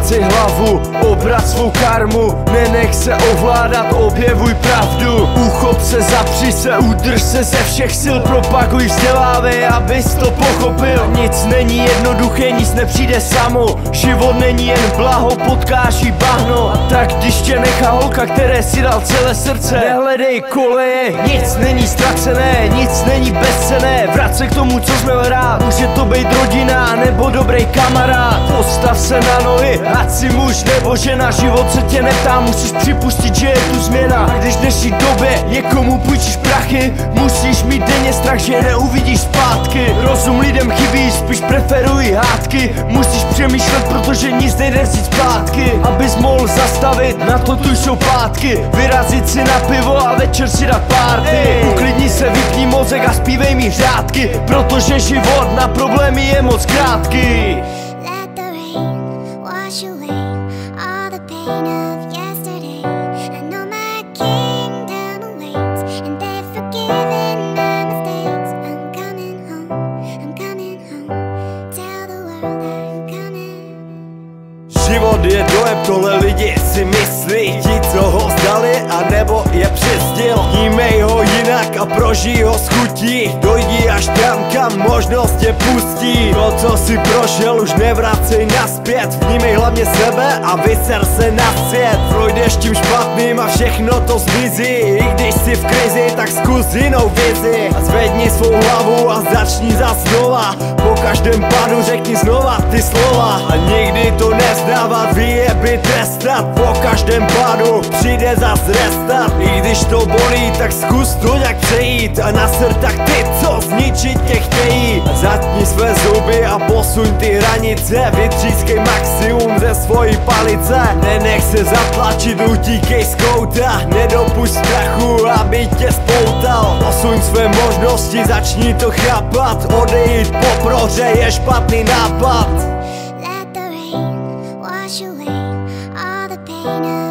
Vypát si hlavu, obrat svou karmu, nenech se ovládat, objevuj pravdu. Uchop se, zapři se, udrž se ze všech sil, propaguj, vzdělávej, abys to pochopil. Nic není jednoduché, nic nepřijde samo, život není jen blaho, potkáš i bahno. Tak když tě nechá holka, které si dal celé srdce, nehledej koleje, nic není ztracené, nic není bezcenné. Vrať se k tomu, co jsi měl rád, může to být rodina nebo dobrý kamarád. Postav se na nohy, ať si muž nebo žena, život se tě neptá, musíš připustit, že je tu změna. A když v dnešní době někomu půjčíš prachy, musíš mít denně strach, že neuvidíš zpátky. Rozum lidem chybí, spíš preferují hádky, musíš přemýšlet, protože nic nejde vzít zpátky. Abys mohl zastavit, na to tu jsou pátky, vyrazit si na pivo a večer si dát párty. Uklidni se, vypni mozek a zpívej mi řádky, protože život na problémy je moc krátký. Let the rain wash away all the pain of yesterday. I know my kingdom awaits, and they've forgiven my mistakes. I'm coming home, I'm coming home. Tell the world I'm coming. Život je dojem, tohle lidi si myslí, ti, co ho vzdali, anebo je přizděl. Vnímej ho jinak a prožij ho s chutí, dojdi až tam, kam možnost tě pustí. To, co si prošel, už nevracej nazpět, vnímej hlavně sebe a vyser se na svět. Projdeš tím špatným a všechno to zmizí, i když jsi v krizi, tak zkus jinou vizi. A zvedni svou hlavu a začni zas znova, po každém padu řekni znova ty slova. A nikdy to nevzdávat, vyjeby trestat, po každém pádu přijde zas restart. I když to bolí, tak zkus to nějak přejít a naser tak ty, co zničit tě chtějí. Zatni své zuby a posuň ty hranice, vytřískej maximum ze svojí palice. Nenech se zatlačit, utíkej z kouta, nedopušť strachu, aby tě spoutal. Posuň své možnosti, začni to chápat, odejít po prohře je špatný nápad. Let the rain wash away all the pain of